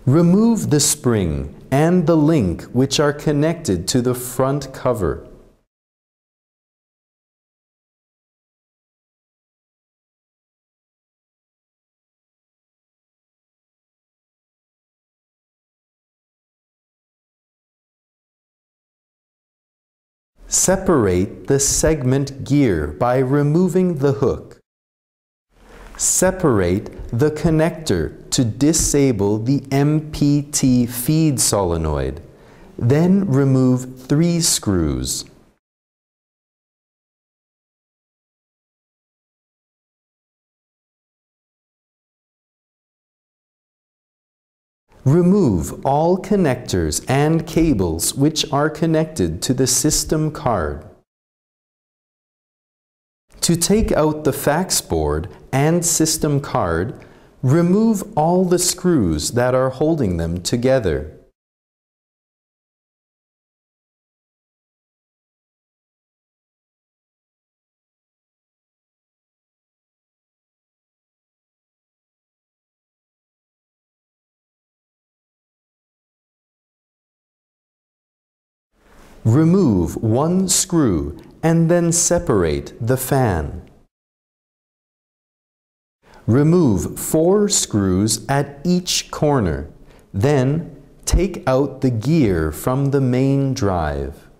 Remove the spring and the link which are connected to the front cover. Separate the segment gear by removing the hook. Separate the connector to disable the MPT feed solenoid. Then remove 3 screws. Remove all connectors and cables which are connected to the system card. To take out the fax board and system card, remove all the screws that are holding them together. Remove 1 screw and then separate the fan. Remove 4 screws at each corner. Then take out the gear from the main drive.